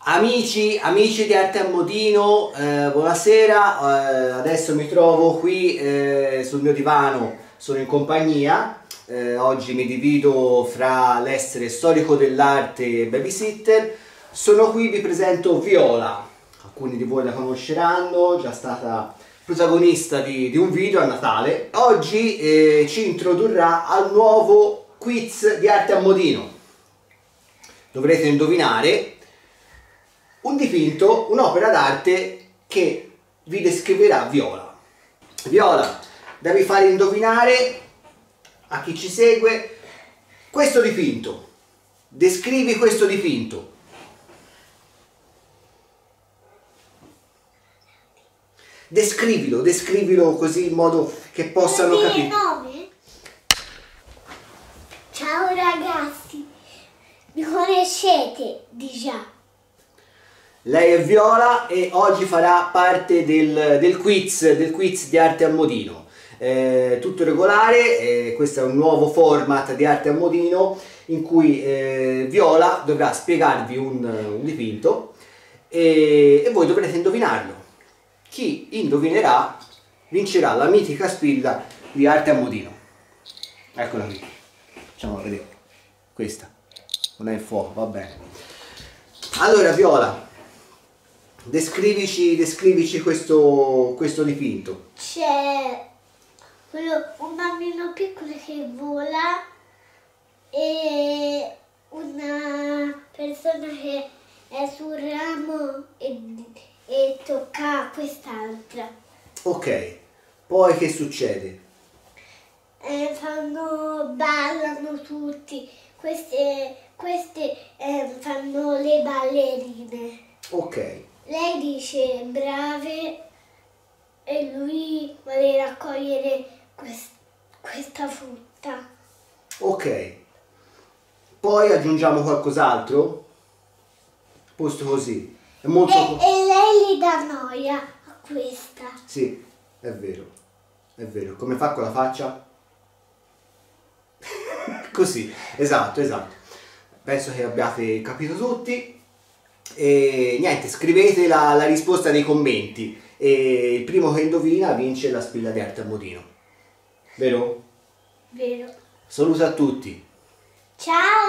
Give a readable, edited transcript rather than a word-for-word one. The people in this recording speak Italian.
Amici di Arte a Modino, buonasera. Adesso mi trovo qui sul mio divano, sono in compagnia. Oggi mi divido fra l'essere storico dell'arte e babysitter. Sono qui, vi presento Viola. Alcuni di voi la conosceranno, già stata protagonista di un video a Natale. Oggi ci introdurrà al nuovo quiz di Arte a Modino. Dovrete indovinare un dipinto, un'opera d'arte che vi descriverà Viola. Viola, devi fare indovinare a chi ci segue questo dipinto. Descrivi questo dipinto. Descrivilo così in modo che possano capire. Nome? Ciao ragazzi, mi conoscete di già? Lei è Viola e oggi farà parte del quiz di Arte a Modino. Tutto regolare, questo è un nuovo format di Arte a Modino in cui Viola dovrà spiegarvi un dipinto e voi dovrete indovinarlo. Chi indovinerà vincerà la mitica spilla di Arte a Modino. Eccola qui, facciamola vedere. Questa non è il fuoco, va bene. Allora Viola, descrivici questo dipinto. C'è un bambino piccolo che vola e una persona che è sul ramo e tocca quest'altra. Ok, poi che succede? Ballano tutti, queste fanno le ballerine. Ok, Lei dice brave e lui vuole raccogliere questa frutta. ok. Poi aggiungiamo qualcos'altro? Posto così. È molto... E lei gli dà noia a questa. Sì, è vero. È vero. Come fa con la faccia? Così, esatto. Penso che abbiate capito tutti. E niente, scrivete la risposta nei commenti e il primo che indovina vince la spilla di Arte a Modino. Vero? Vero. Saluto a tutti. Ciao!